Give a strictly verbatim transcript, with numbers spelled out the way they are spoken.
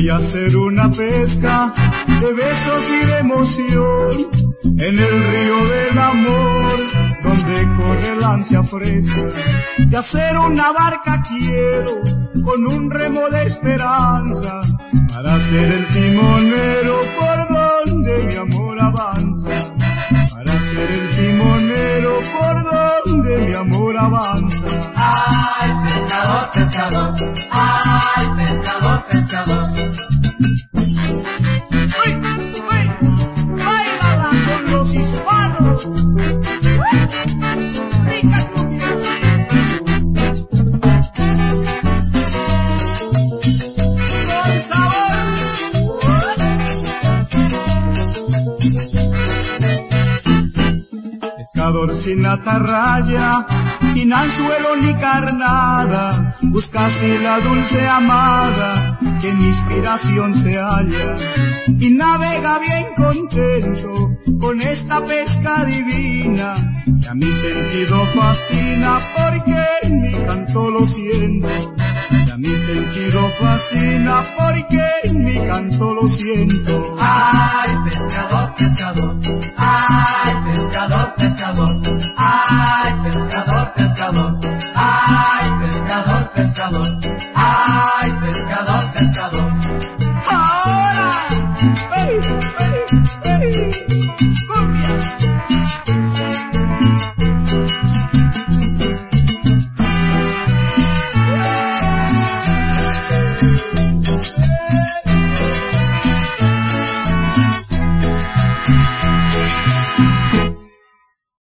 Voy a hacer una pesca de besos y de emoción en el río del amor, donde corre el ansia fresca. De hacer una barca quiero, con un remo de esperanza, para ser el timonero por donde mi amor avanza. Para ser el timonero por donde mi amor avanza. Ay, pescador, pescador, ay, pescador, pescador. ¡Uy, uy! ¡Báilala con los hispanos! ¡Rica cumbia! ¡Con sabor! Pescador sin atarraya, sin anzuelo ni carnada, busca así la dulce amada que en mi inspiración se halla, y navega bien contento con esta pesca divina que a mi sentido fascina, porque en mi canto lo siento. Que a mi sentido fascina, porque en mi canto lo siento. Ay, pescador, pescador,